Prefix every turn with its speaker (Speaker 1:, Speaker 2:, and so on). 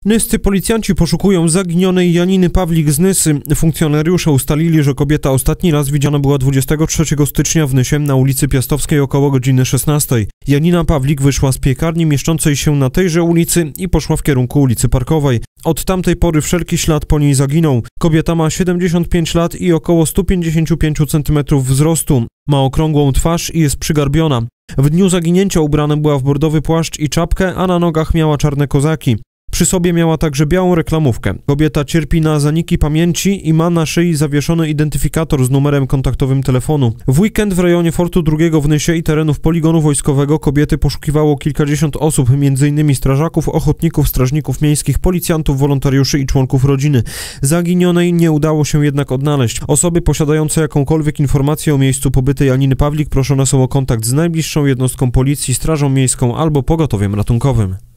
Speaker 1: Nyscy policjanci poszukują zaginionej Janiny Pawlik z Nysy. Funkcjonariusze ustalili, że kobieta ostatni raz widziana była 23 stycznia w Nysie na ulicy Piastowskiej około godziny 16. Janina Pawlik wyszła z piekarni mieszczącej się na tejże ulicy i poszła w kierunku ulicy Parkowej. Od tamtej pory wszelki ślad po niej zaginął. Kobieta ma 75 lat i około 155 cm wzrostu. Ma okrągłą twarz i jest przygarbiona. W dniu zaginięcia ubrana była w bordowy płaszcz i czapkę, a na nogach miała czarne kozaki. Przy sobie miała także białą reklamówkę. Kobieta cierpi na zaniki pamięci i ma na szyi zawieszony identyfikator z numerem kontaktowym telefonu. W weekend w rejonie Fortu II w Nysie i terenów poligonu wojskowego kobiety poszukiwało kilkadziesiąt osób, m.in. strażaków, ochotników, strażników miejskich, policjantów, wolontariuszy i członków rodziny. Zaginionej nie udało się jednak odnaleźć. Osoby posiadające jakąkolwiek informację o miejscu pobytu Janiny Pawlik proszone są o kontakt z najbliższą jednostką policji, strażą miejską albo pogotowiem ratunkowym.